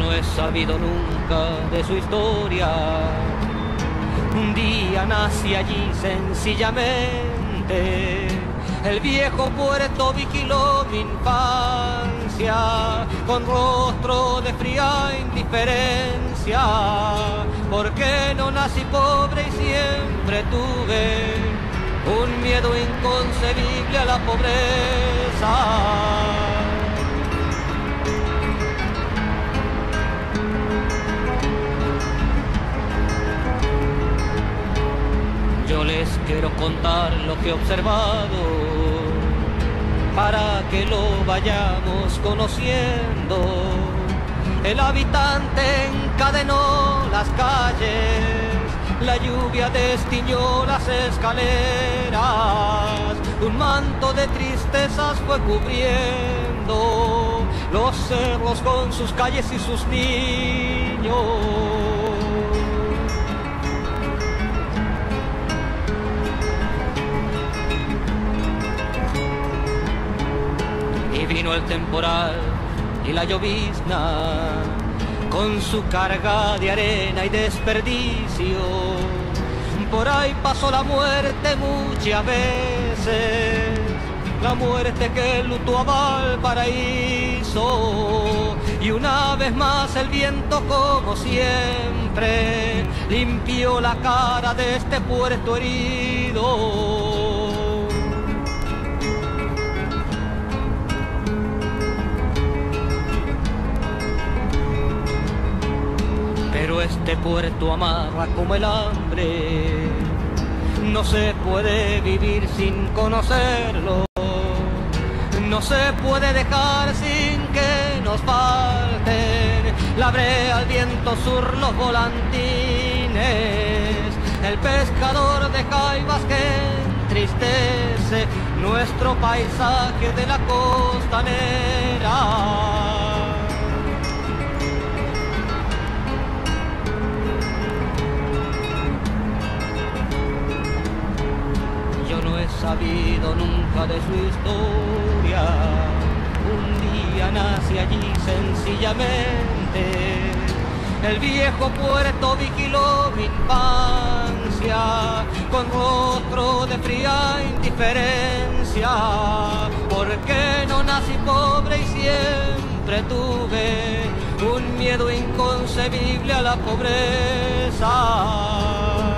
no he sabido nunca de su historia. Un día nací allí sencillamente, el viejo puerto vigiló mi infancia, con rostro de fría indiferencia, porque no nací pobre y siempre tuve un miedo inconcebible a la pobreza. Yo les quiero contar lo que he observado para que lo vayamos conociendo. El habitante encadenó las calles, la lluvia destiñó las escaleras, un manto de tristezas fue cubriendo los cerros con sus calles y sus niños. Y vino el temporal y la llovizna, con su carga de arena y desperdicio. Por ahí pasó la muerte muchas veces, la muerte que lutó a Valparaíso. Y una vez más el viento, como siempre, limpió la cara de este puerto herido. Pero este puerto amarra como el hambre, no se puede vivir sin conocerlo, no se puede dejar sin que nos falten la brea, el viento sur, los volantines, el pescador de jaivas que entristece nuestro paisaje de la costanera. Sabido nunca de su historia, un día nací allí sencillamente, el viejo puerto vigiló mi infancia, con rostro de fría indiferencia, porque no nací pobre y siempre tuve un miedo inconcebible a la pobreza.